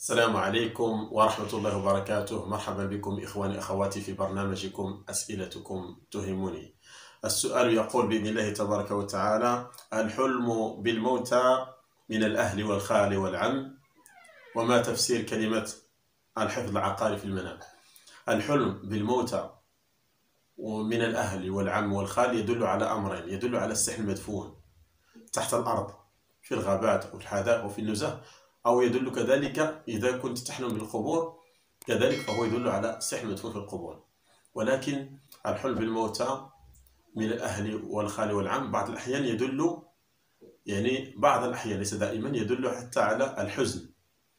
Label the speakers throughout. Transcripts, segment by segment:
Speaker 1: السلام عليكم ورحمة الله وبركاته. مرحبا بكم إخواني أخواتي في برنامجكم أسئلتكم تهمني. السؤال يقول بإذن الله تبارك وتعالى: الحلم بالموتى من الأهل والخال والعم، وما تفسير كلمة الحفظ العقاري في المنام؟ الحلم بالموتى ومن الأهل والعم والخال يدل على أمرين: يدل على السحر المدفون تحت الأرض في الغابات أو الحدائق وفي النزه، أو يدل كذلك إذا كنت تحلم بالقبور كذلك فهو يدل على السحر المدفون في القبور. ولكن الحلم بالموتى من الأهل والخال والعم بعض الأحيان يدل، يعني بعض الأحيان ليس دائما، يدل حتى على الحزن.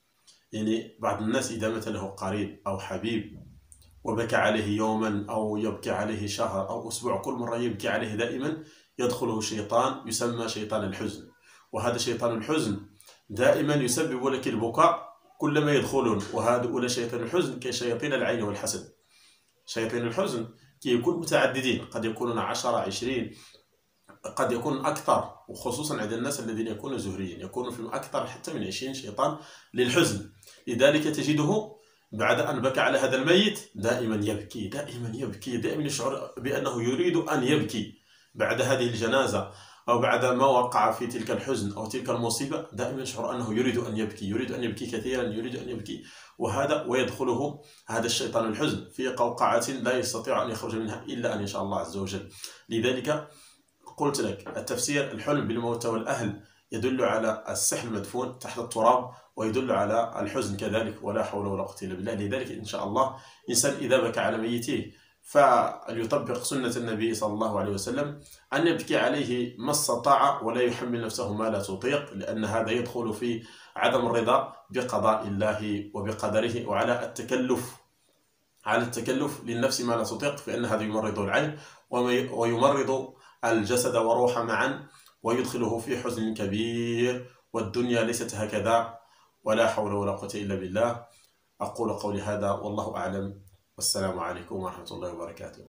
Speaker 1: يعني بعض الناس إذا مات له قريب أو حبيب وبكى عليه يوما أو يبكي عليه شهر أو أسبوع، كل مرة يبكي عليه دائما يدخله شيطان يسمى شيطان الحزن. وهذا شيطان الحزن دائما يسبب لك البكاء كلما يدخلون، وهؤلاء شياطين الحزن كشياطين العين والحسد. شياطين الحزن يكون متعددين، قد يكونون 10 20، قد يكون أكثر، وخصوصا عند الناس الذين يكونوا زهريين يكون في أكثر حتى من 20 شيطان للحزن. لذلك تجده بعد أن بكى على هذا الميت دائما يبكي دائما يبكي، دائما يشعر بأنه يريد أن يبكي بعد هذه الجنازة أو بعد ما وقع في تلك الحزن أو تلك المصيبة، دائما يشعر أنه يريد أن يبكي، يريد أن يبكي كثيرا، يريد أن يبكي. ويدخله هذا الشيطان الحزن في قوقعة لا يستطيع أن يخرج منها إلا أن يشاء الله عز وجل. لذلك قلت لك التفسير: الحلم بالموتى والأهل يدل على السحر المدفون تحت التراب، ويدل على الحزن كذلك، ولا حول ولا قوة إلا بالله. لذلك إن شاء الله إنسان إذا بكى على ميته فليطبق سنة النبي صلى الله عليه وسلم أن يبكي عليه ما استطاع ولا يحمل نفسه ما لا تطيق، لأن هذا يدخل في عدم الرضا بقضاء الله وبقدره، وعلى التكلف للنفس ما لا تطيق، فإن هذا يمرض العين ويمرض الجسد وروح معا، ويدخله في حزن كبير. والدنيا ليست هكذا، ولا حول ولا قوة إلا بالله. أقول قولي هذا والله أعلم، والسلام عليكم ورحمة الله وبركاته.